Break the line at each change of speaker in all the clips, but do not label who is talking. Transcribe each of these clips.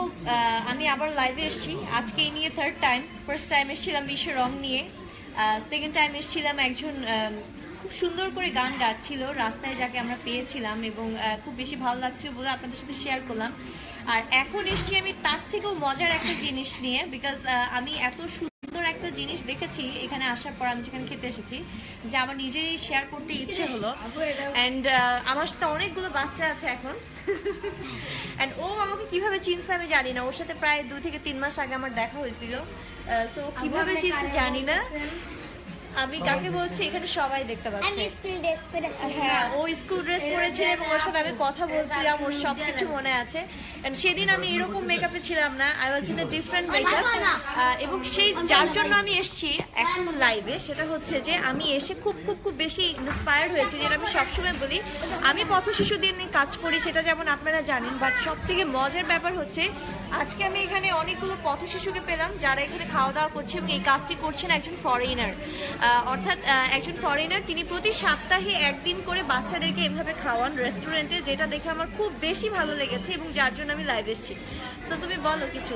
আমি আবার লাইভে এসেছি আজকে এই নিয়ে থার্ড টাইম। ফার্স্ট টাইম এসেছিলাম বিশ্ব রং নিয়ে, সেকেন্ড টাইম এসেছিলাম একজন খুব সুন্দর করে গান গাচ্ছিল রাস্তায়, যাকে আমরা পেয়েছিলাম এবং খুব বেশি ভালো লাগছিল বলে আপনাদের সাথে শেয়ার করলাম। আর এখন এসেছি আমি তার থেকেও মজার একটা জিনিস নিয়ে, বিকজ আমি এত সুন্দর একটা জিনিস দেখেছি এখানে আসার পর, আমি যেখানে খেতে এসেছি, যে আমার নিজেরই শেয়ার করতে ইচ্ছে হলো। অ্যান্ড আমার সাথে অনেকগুলো বাচ্চা আছে এখন। অ্যান্ড ও আমাকে কিভাবে চিনছে আমি জানি না, ওর সাথে প্রায় 2 থেকে 3 মাস আগে আমার দেখা হয়েছিল। সো কিভাবে চিনছে জানি না। আমি কাকে বলছি এখানে সবাই দেখতে পাচ্ছে। হ্যাঁ, ও স্কুল ড্রেস পরেছে এবং ওর সাথে আমি কথা বলছিলাম, ওর সবকিছু মনে আছে। সেদিন আমি এরকম মেকআপে ছিলাম না, I was in a different makeup. এবং সেই যার জন্য আমি এসেছি এখন লাইভে, সেটা হচ্ছে যে আমি এসে খুব খুব খুব বেশি ইন্সপায়ার্ড হয়েছি, যেটা আমি সবসময় বলি। আমি পথ শিশুদের নিয়ে কাজ করি, সেটা যেমন আপনারা জানেন, বাট সব থেকে মজার ব্যাপার হচ্ছে আজকে আমি এখানে অনেকগুলো পথ শিশুকে পেলাম যারা এখানে খাওয়া দাওয়া করছে এবং এই কাজটি করছেন একজন ফরেনার। অর্থাৎ একজন ফরেনার, তিনি প্রতি সপ্তাহে একদিন করে বাচ্চাদেরকে এভাবে খাওয়ান রেস্টুরেন্টে, যেটা দেখে আমার খুব বেশি ভালো লেগেছে এবং যার জন্য আমি লাইভ এসেছি। সো তুমি বলো কিছু,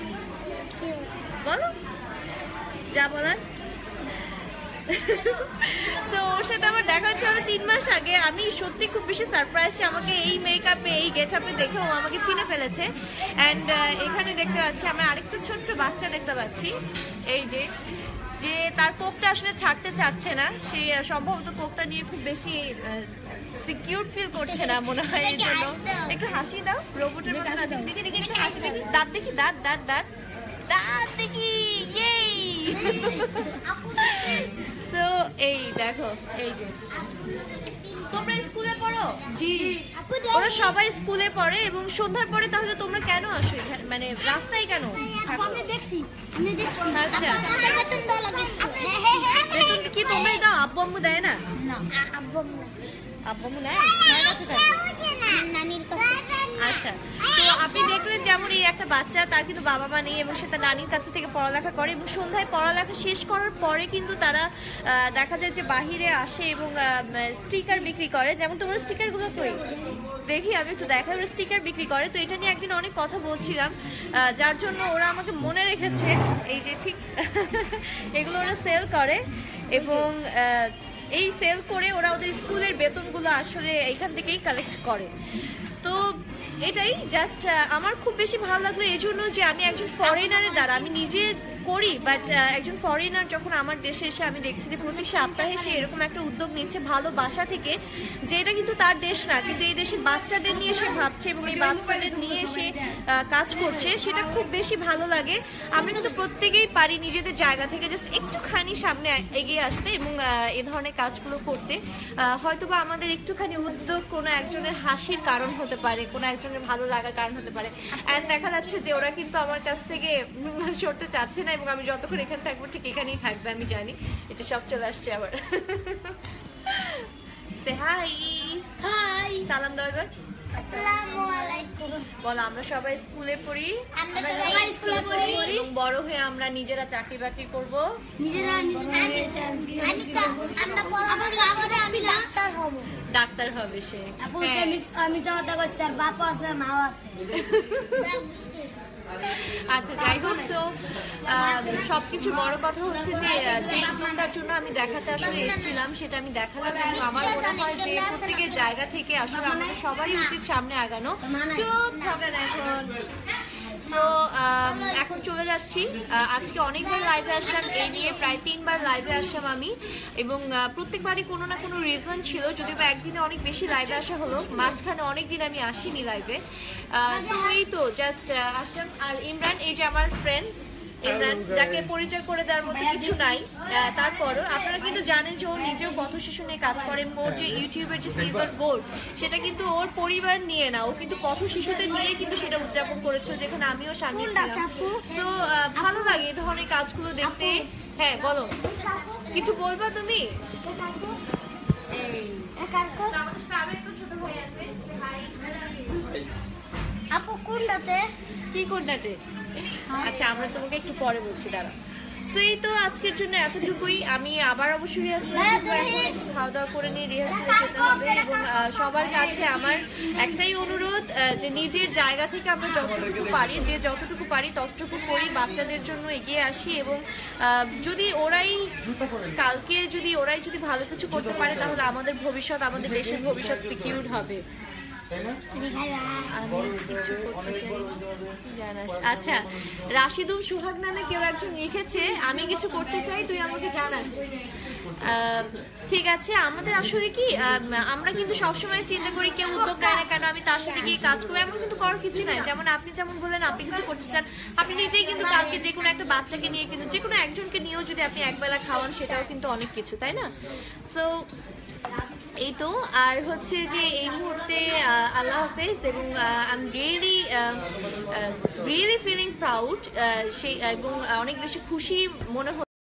বলো যা বলার। সো ওর সাথে আমার দেখা হচ্ছে আরো 3 মাস আগে। আমি সত্যি খুব বেশি সারপ্রাইজ, আমাকে এই মেকআপে এই গেটআপে দেখে ও আমাকে চিনে ফেলেছে। অ্যান্ড এখানে দেখতে পাচ্ছি আমরা আরেকটা ছোট্ট বাচ্চা দেখতে পাচ্ছি, এই যে তার কোকটা আসলে ছাড়তে চাচ্ছে না। সে সম্ভবত কোকটা নিয়ে খুব বেশি সিকিউর ফিল করছে না মনে হয়, এই জন্য। একটু হাসি দাও রোবটের মতো, দেখি দেখি একটু হাসি দেখি, দাঁত দেখি, দাঁত দাঁত দাঁত দাঁত দেখি। তো এই দেখো, এই যে তোমরা স্কুলে পড়ো? জি, ওরা সবাই স্কুলে পড়ে এবং সন্ধ্যার পরে। তাহলে তোমরা কেন আসো এখানে, মানে রাস্তায় কেন? আচ্ছা, বেতন কি তোমরা দাও? আব্বু আম্মু দেয় না? আব্বু আম্মু নেয়? আচ্ছা, তো আপনি দেখলেন যেমন এই একটা বাচ্চা, তার কিন্তু বাবা মা নেই এবং সে তার নানির কাছে থেকে পড়ালেখা করে এবং সন্ধ্যায় পড়ালেখা শেষ করার পরে কিন্তু তারা দেখা যায় যে বাহিরে আসে এবং স্টিকার বিক্রি করে। যেমন তোমার স্টিকারগুলো কই দেখি, আমি একটু দেখাই, ওরা স্টিকার বিক্রি করে। তো এটা নিয়ে একদিন অনেক কথা বলছিলাম, যার জন্য ওরা আমাকে মনে রেখেছে। এই যে ঠিক এগুলো ওরা সেল করে এবং এই সেল করে ওরা ওদের স্কুলের বেতনগুলো আসলে এইখান থেকেই কালেক্ট করে। তো এটাই জাস্ট আমার খুব বেশি ভালো লাগলো এই জন্য যে আমি একজন ফরেনারের দ্বারা, আমি নিজে করি, বাট একজন ফরেনার যখন আমার দেশে এসে আমি দেখছি যে প্রতি সপ্তাহে সে এরকম একটা উদ্যোগ নিচ্ছে ভালোবাসা থেকে, যে এটা কিন্তু তার দেশ না, কিন্তু এই দেশের বাচ্চাদের নিয়ে সে ভাবছে এবং এই বাচ্চাদের নিয়ে সে কাজ করছে, সেটা খুব বেশি ভালো লাগে। আমরা কিন্তু প্রত্যেকেই পারি নিজেদের জায়গা থেকে জাস্ট একটুখানি সামনে এগিয়ে আসতে এবং এ ধরনের কাজগুলো করতে। হয়তোবা আমাদের একটুখানি উদ্যোগ কোনো একজনের হাসির কারণ হতে পারে, কোনো একজনের ভালো লাগার কারণ হতে পারে। অ্যান্ড দেখা যাচ্ছে যে ওরা কিন্তু আমার কাছ থেকে সরতে চাচ্ছে না এবং আমি যতক্ষণ এখানে থাকবো ঠিক এখানেই থাকবে, আমি জানি। এই যে সব চলে আসছে আবার। সে হাই, হাই, সালাম দাও এবার। আসসালামু আলাইকুম বলো। আমরা সবাই স্কুলে পড়ি, আমরা সবাই স্কুলে পড়ি এবং বড় হয়ে আমরা নিজেরা চাকরি বাকরি করব, নিজেরা আমি ডাক্তার হব। ডাক্তার হবে সে। আমি চাওয়াটা করছি, আর বাপ আছে মাও আছে। আচ্ছা, যাই হোক। তো সবকিছু বড় কথা হচ্ছে যে যে উদ্যোগটার জন্য আমি দেখাতে আসলে এসেছিলাম সেটা আমি দেখালাম এবং আমার মনে হয় যে প্রত্যেকের জায়গা থেকে আসলে আমাদের সবারই উচিত সামনে আগানো। চুপ থাকবেন এখন। তো এখন চলে যাচ্ছি। আজকে অনেকবার লাইভে আসলাম, এই নিয়ে প্রায় 3 বার লাইভে আসলাম আমি, এবং প্রত্যেকবারই কোনো না কোনো রিজন ছিল, যদিও বা একদিনে অনেক বেশি লাইভে আসা হলো, মাঝখানে অনেকদিন আমি আসিনি লাইভে। তো এই তো জাস্ট আসলাম। আর ইমরান, এই যে আমার ফ্রেন্ড ইমরান, যাকে পরিচয় করে দেওয়ার মতো কিছু নাই, তারপরও আপনারা কিন্তু জানেন যে ও নিজেও পথ শিশু নিয়ে কাজ করে। ওর যে ইউটিউবের যে সিলভার গোল্ড, সেটা কিন্তু ওর পরিবার নিয়ে না, ও কিন্তু পথ শিশুদের নিয়ে কিন্তু সেটা উদযাপন করেছিল, যেখানে আমিও সামিল ছিলাম। তো ভালো লাগে এই ধরনের কাজগুলো দেখতে। হ্যাঁ বলো, কিছু বলবা তুমি? আপু কোনটাতে? কি কোনটাতে? আচ্ছা, আমরা তোমাকে একটু পরে বলছি, দাঁড়া। সো এই তো আজকের জন্য এতটুকুই। আমি আবার অবশ্যই রিহার্সালে যাবো, এখন একটু খাওয়া দাওয়া করে নিয়ে রিহার্সালে যেতে হবে। এবং সবার কাছে আমার একটাই অনুরোধ যে নিজের জায়গা থেকে আমরা যতটুকু পারি, যে যতটুকু পারি ততটুকু করি, বাচ্চাদের জন্য এগিয়ে আসি। এবং যদি কালকে যদি ভালো কিছু করতে পারে তাহলে আমাদের ভবিষ্যৎ, আমাদের দেশের ভবিষ্যৎ সিকিউরড হবে। আমি কিছু করতে চাই জানাস। আচ্ছা, রাশিদুল সোহাগ নামে কেউ একজন লিখেছে, আমি কিছু করতে চাই, তুই আমাকে জানাস। ঠিক আছে, আমাদের আসলে কি আমরা কিন্তু সবসময় চিন্তা করি কেউ উদ্যোগ নেয় না কেন, আমি তার সাথে গিয়ে কাজ করবো, এমন কিন্তু করার কিছু নাই। যেমন আপনি যেমন বললেন আপনি কিছু করতে চান, আপনি নিজেই কিন্তু কালকে যে কোনো একটা বাচ্চাকে নিয়ে, কিন্তু যে কোনো একজনকে নিয়েও যদি আপনি একবেলা খাওয়ান, সেটাও কিন্তু অনেক কিছু, তাই না? সো এই তো। আর হচ্ছে যে এই মুহূর্তে আল্লাহ হাফেজ। এবং I am really feeling proud, এবং অনেক বেশি খুশি মনে হচ্ছে